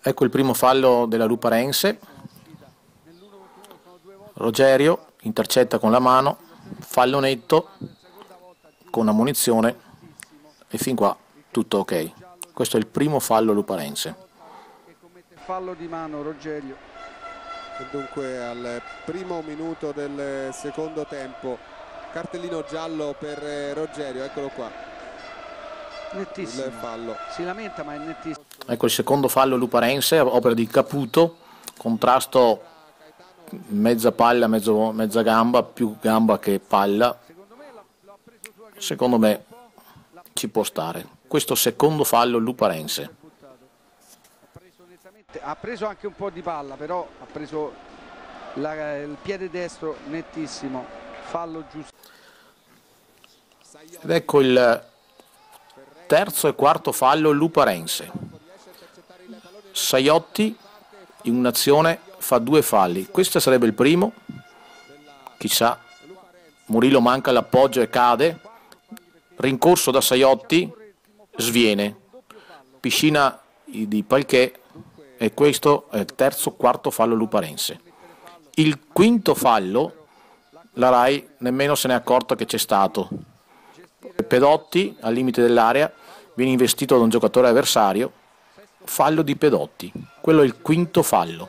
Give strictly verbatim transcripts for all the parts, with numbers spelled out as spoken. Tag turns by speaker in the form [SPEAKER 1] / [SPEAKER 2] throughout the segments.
[SPEAKER 1] Ecco il primo fallo della Luparense. Rogerio intercetta con la mano, fallo netto con ammonizione e fin qua tutto ok. Questo è il primo fallo luparense.
[SPEAKER 2] Fallo di mano Rogerio.
[SPEAKER 3] E dunque al primo minuto del secondo tempo cartellino giallo per Rogerio, eccolo qua.
[SPEAKER 2] Nettissimo.
[SPEAKER 3] Il fallo.
[SPEAKER 2] Si lamenta ma è nettissimo.
[SPEAKER 1] Ecco il secondo fallo luparense, opera di Caputo, contrasto mezza palla, mezzo, mezza gamba, più gamba che palla. Secondo me ci può stare. Questo secondo fallo luparense.
[SPEAKER 2] Ha preso anche un po' di palla, però ha preso la, il piede destro nettissimo, fallo giusto.
[SPEAKER 1] Ed ecco il terzo e quarto fallo luparense. Saiotti in un'azione fa due falli, questo sarebbe il primo, chissà, Murillo manca l'appoggio e cade, rincorso da Saiotti, sviene, piscina di Palché, e questo è il terzo quarto fallo luparense. Il quinto fallo la Rai nemmeno se n'è accorta che c'è stato. Pedotti al limite dell'area viene investito da un giocatore avversario, fallo di Pedotti, quello è il quinto fallo.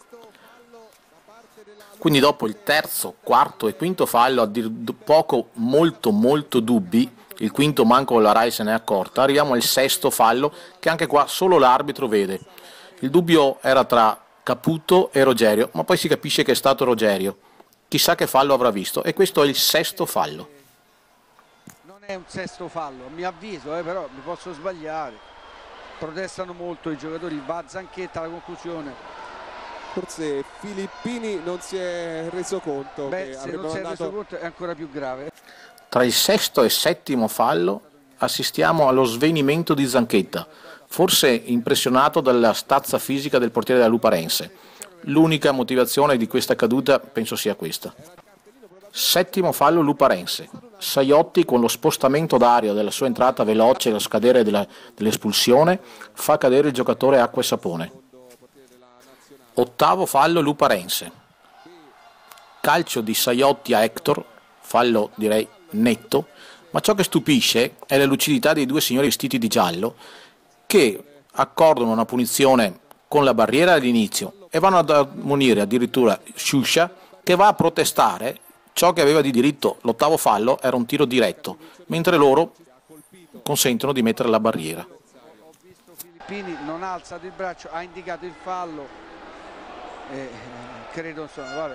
[SPEAKER 1] Quindi dopo il terzo, quarto e quinto fallo, a dir poco molto molto dubbi, il quinto manco la Rai se n'è accorta, arriviamo al sesto fallo che anche qua solo l'arbitro vede. Il dubbio era tra Caputo e Rogerio, ma poi si capisce che è stato Rogerio. Chissà che fallo avrà visto, e questo è il sesto fallo.
[SPEAKER 2] Non è un sesto fallo, a mio avviso, eh, però mi posso sbagliare. Protestano molto i giocatori, va Zanchetta alla conclusione.
[SPEAKER 3] Forse Filippini non si è reso conto.
[SPEAKER 2] Beh,
[SPEAKER 3] che
[SPEAKER 2] se non si è reso conto è ancora più grave.
[SPEAKER 1] Tra il sesto e settimo fallo assistiamo allo svenimento di Zanchetta, forse impressionato dalla stazza fisica del portiere della Luparense. L'unica motivazione di questa caduta penso sia questa. Settimo fallo luparense. Saiotti, con lo spostamento d'aria della sua entrata veloce e lo scadere dell'espulsione, fa cadere il giocatore acqua e sapone. Ottavo fallo luparense. Calcio di Saiotti a Hector, fallo direi netto, ma ciò che stupisce è la lucidità dei due signori vestiti di giallo che accordano una punizione con la barriera all'inizio e vanno ad ammonire addirittura Sciuscia, che va a protestare. Ciò che aveva di diritto l'ottavo fallo era un tiro diretto, mentre loro consentono di mettere la barriera.
[SPEAKER 2] Ho visto Filippini, non ha alzato il braccio, ha indicato il fallo e credo insomma, vabbè.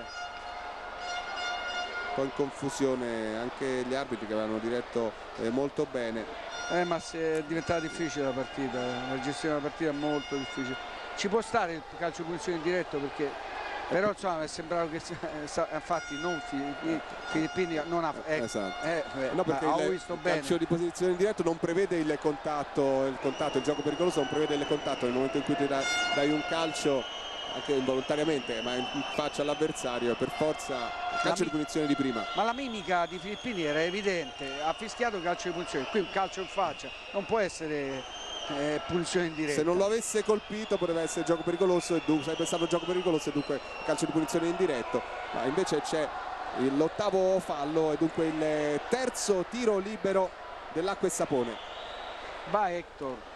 [SPEAKER 3] Un po' in confusione anche gli arbitri che avevano diretto eh, molto bene.
[SPEAKER 2] Eh, ma se è diventata difficile la partita, la gestione della partita è molto difficile. Ci può stare il calcio di punizione in diretto perché però insomma mi è sembrato che infatti non Filippini non ha ecco,
[SPEAKER 3] esatto.
[SPEAKER 2] eh, eh,
[SPEAKER 3] no, perché il,
[SPEAKER 2] visto
[SPEAKER 3] il
[SPEAKER 2] bene.
[SPEAKER 3] calcio di posizione in diretto non prevede il contatto, il contatto, il gioco pericoloso non prevede il contatto. Nel momento in cui ti dai, dai un calcio anche involontariamente ma in faccia all'avversario, per forza il calcio di punizione di prima.
[SPEAKER 2] Ma la mimica di Filippini era evidente, ha fischiato calcio di punizione, qui un calcio in faccia, non può essere eh, punizione in diretta.
[SPEAKER 3] Se non lo avesse colpito poteva essere gioco pericoloso e dunque sarebbe stato gioco pericoloso e dunque calcio di punizione in diretto, ma invece c'è l'ottavo fallo e dunque il terzo tiro libero dell'Acqua e Sapone.
[SPEAKER 2] Va Hector.